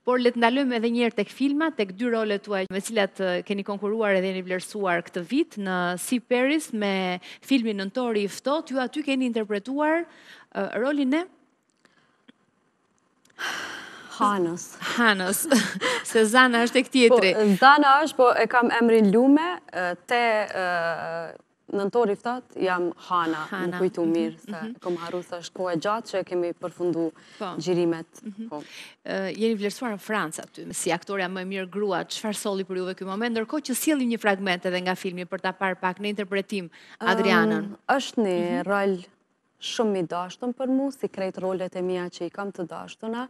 Por le të ndalojmë edhe një herë tek filmat, tek dy rolet tuaja me cilat keni konkuruar edhe jeni vlerësuar këtë vit në Sea Paris me filmin Nëntori i ftohtë. Ju aty keni interpretuar rolin e Hanës. Hanës, se Zana është e këtjetri. Zana është, po e kam emrin Lume, te Nëntori i ftohtë jam Hana, më kujtu mirë, se kom harru se është kohë e gjatë që kemi përfundu gjirimet. Jeni vlerësuar në Francë aty, si aktoria më e mirë grua, çfarë solli për juve ky moment, ndërkohë që sjellim një fragment edhe nga filmi për ta parë pak në interpretim Adrianën. Është një rol shumë i dashtun për mu, si krejt rolet e mia që i kam të dashtuna.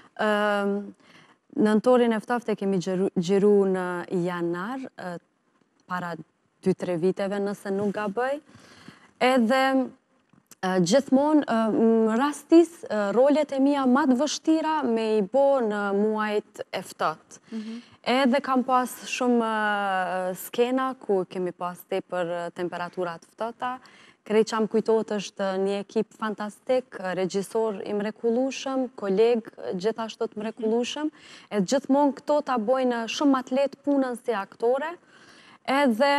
Nëntorin e ftohtë e kemi gjiru në janar, para 2-3 viteve nëse nuk gaboj. Edhe gjithmonë rastis rolet e mia më të vështira me i bo në muajt e ftohtë. Edhe kam pas shumë skena ku kemi pas tepër temperaturat ftohta. Krejt që am kujtot është një ekip fantastik, regjisor i mrekullueshëm, koleg gjithashtu të mrekullueshëm. E gjithmonë këto ta bojnë shumë atlet punën si aktore. Edhe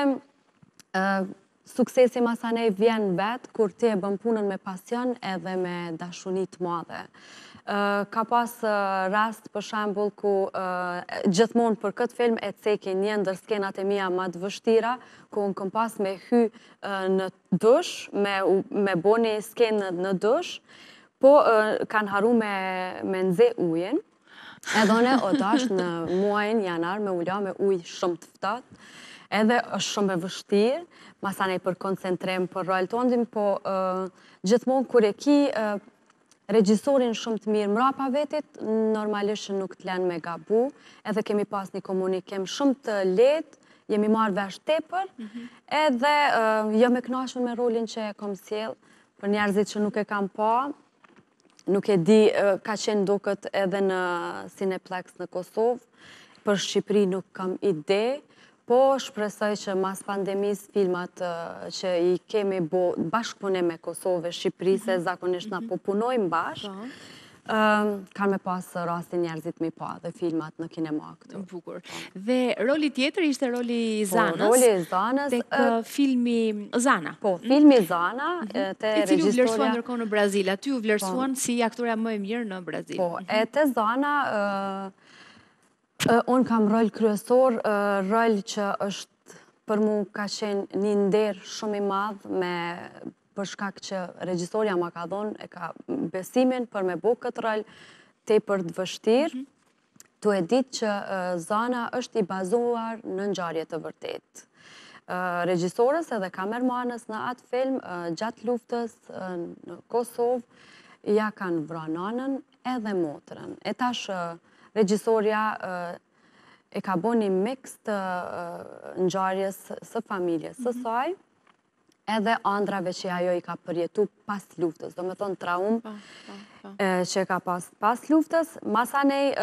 suksesi masanej vjen vetë kur ti e bën punën me pasion edhe me dashuni të madhe. Ka pas rast për shembull ku gjithmonë për këtë film e ceki një ndër skenat e mia më të vështira, ku unë kam pas me hy në dush, me bo një skenë në dush, po kanë haru me nxe ujin, edhe one o dash në muajin janar me ula me ujë shumë të ftohtë, edhe është shumë e vështirë, masanej për koncentrim për rol tondin, po gjithmonë kur e ki regjisorin shumë të mirë mrapa vetit, normalisht që nuk t'len me gabu, edhe kemi pas një komunikim shumë të lehtë, jemi marrë vesh tepër, edhe jam e kënaqur me rolin që e kom sjell, për njerëzit që nuk e kam pa, nuk e di, ka qenë duket edhe në Cineplex në Kosovë, për Shqipëri nuk kam ide, po shpresoj që mas pandemis filmat që i kemi bo bashkëpunim me Kosovë, Shqipëri, se zakonisht na po punojmë bashkë, kanë me pas rastin njerëzit me pa dhe filmat në kinema këtu. Bukur. Dhe roli tjetër ishte roli i Zanës. Po, roli i Zanës. Tek filmi Zana. Po, filmi Zana, te regjistoria. I cili u vlerësuan ndërkohë në Brazil. Aty u vlerësuan si aktoria më e mirë në Brazil. Po, e te Zana, unë kam rol kryesor, rol që është për mu ka qenë një nder shumë i madh me për shkak që regjistoria ma ka dhonë, e ka besimin për me bo këtë rol tepër të vështirë, tu e ditë që Zana është i bazuar në ngjarje të vërtetë. Regjisorës edhe kamermanës në atë film, gjatë luftës në Kosovë, ja kanë vrarë nanën edhe motrën. E tash regjisoria e ka bo një mix të ngjarjes së familjes së saj, edhe andrave që ajo i ka përjetu pas luftës, do me thonë traum që ka pas luftës. Masanej,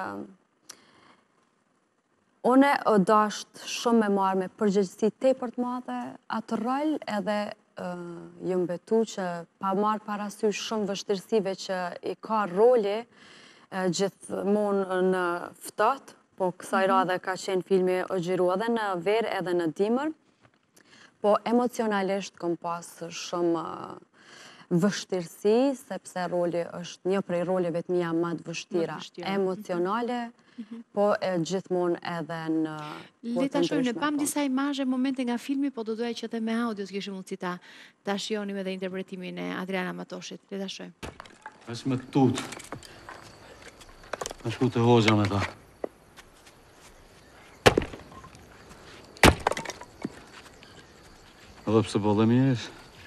une o dasht shumë me marrë me përgjegjësi tepër të madhe atë rol, edhe jë mbetu që pa marrë parasysh shumë vështirësive që i ka roli gjithmonë në ftohtë, po kësaj radhe ka qenë filmi o gjiru edhe në verë edhe në dimër, po emocionalisht kom pas shumë vështirësi, sepse roli është një prej roleve të mia më të vështira emocionale, po gjithmonë edhe në... Le ta shohim, ne pam disa imazhe, momente nga filmi, po do doja që edhe me audio të kishim mundësi ta shijonim edhe interpretimin e Adriana Matoshit. Le ta shohim. Është me tut. Më shku të hoxha me ta. Edhe pse po dhe mirë.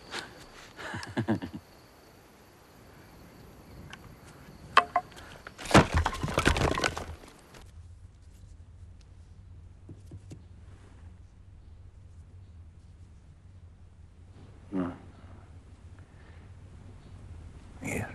Mirë.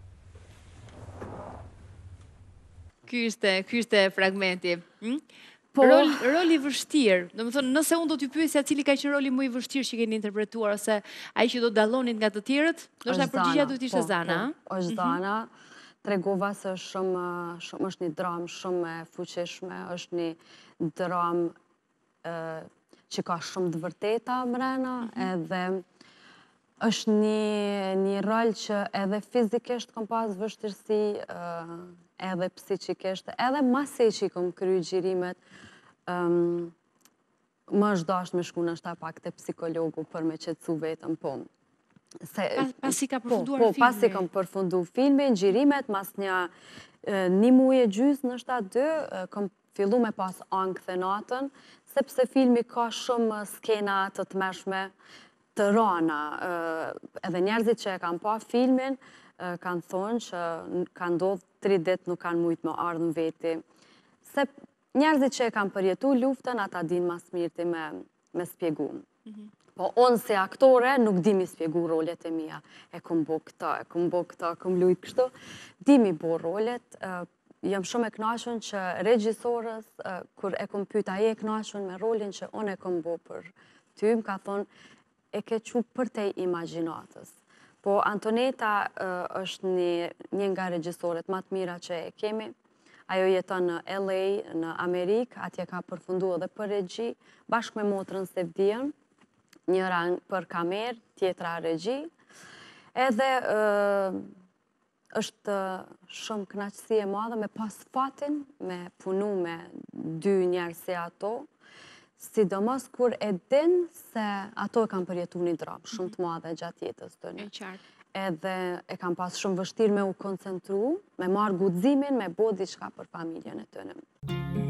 Ky ishte fragmenti. Roli vështirë. Do më thonë, nëse unë do t'ju pyesja cili ka qenë roli më i vështirë që keni interpretuar, ose ai që do dallonit nga të tjerët, ndoshta përgjigjja do të ishte Zana. Është Zana. Tregova se shumë është një dramë shumë e fuqishme, është një dramë që ka shumë të vërteta mrena, edhe është një rol që edhe fizikisht kom pas vështirësi, edhe psikikisht, edhe masi që i kom kry gjirimet, më është dasht me shku në shta pak të psikologu për me qetësu vetëm, po. Pasi ka përfunduar filmi? Pasi kam përfundu filmin, gjirimet, mas një muje gjysë në shta 2, kam fillu me pas angë dhe natën, sepse filmi ka shumë skena të të mërshme, të rana, edhe njerëzit që e kanë pa filmin, kanë thonë që kanë ndodhë 3 ditë nuk kanë mujtë më ardhën veti. Se njerëzit që e kanë përjetu luftën, ata din mas mirti me spjegu. Po unë si aktore nuk di mi spjegu rolet e mija. E kom bo këta, kom lujt kështu. Di mi bo rolet, jam shumë e knashun që regjisorës, kur e kom pyta e knashun me rolin që unë e kom bo për ty, më ka thonë, e ke që për te imaginatës. Po Antoneta është një nga regjisorët më të mira që e kemi. Ajo jeton në LA, në Amerikë, atje ka përfundu edhe për regji, bashkë me motrën Sevdian, njëra për kamerë, tjetra regji. Edhe është shumë knaqësi e madhe me pas fatin, me punu me 2 njerëz si ato, sidomos kur e din se ato e kam përjetu një dramë shumë të madhe gjatë jetës të një. Edhe e kam pas shumë vështirë me u koncentru, me marrë guximin, me bo diçka për familjen e të një.